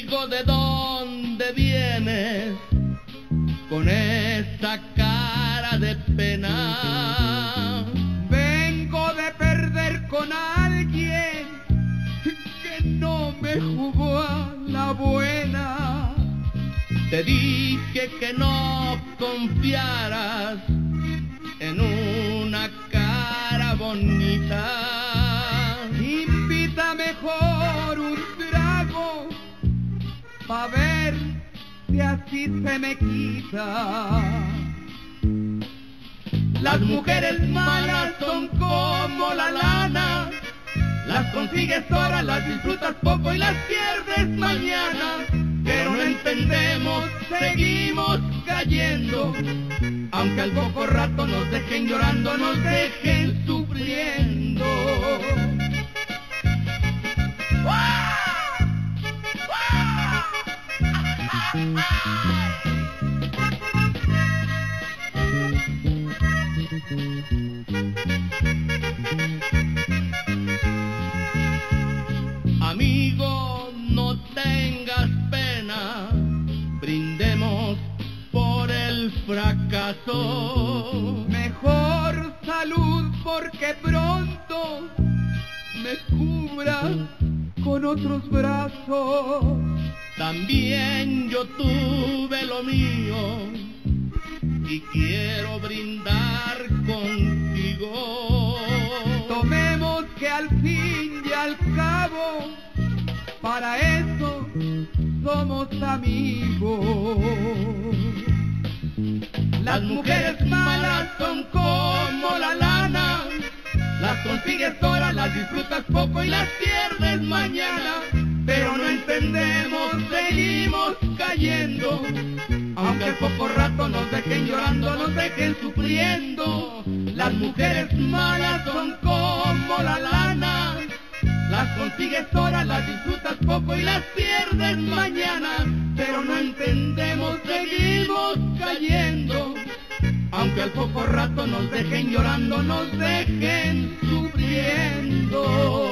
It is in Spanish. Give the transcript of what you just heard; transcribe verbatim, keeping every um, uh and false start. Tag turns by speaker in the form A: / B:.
A: Amigo, ¿de dónde vienes con esa cara de pena?
B: Vengo de perder con alguien que no me jugó a la buena.
A: Te dije que no confiaras en una cara bonita.
B: Invita mejor un trago pa' ver si así se me quita.
A: Las mujeres malas son como la lana, las consigues ahora, las disfrutas poco y las pierdes mañana. Pero no entendemos, seguimos cayendo, aunque al poco rato nos dejen llorando, nos dejen sufriendo. Amigo, no tengas pena, brindemos por el fracaso.
B: Mejor salud porque pronto me cubra con otros brazos.
A: También yo tuve lo mío y quiero brindar contigo.
B: Tomemos que al fin y al cabo para eso somos amigos.
A: Las mujeres malas son como la lana, las consigues ahora, las disfrutas poco y las pierdes mañana. Pero no entendemos, seguimos cayendo, aunque al poco rato nos dejen llorando, nos dejen sufriendo. Las mujeres malas son como la lana, las consigues ahora, las disfrutas poco y las pierdes mañana. Pero no entendemos, seguimos cayendo, aunque al poco rato nos dejen llorando, nos dejen sufriendo.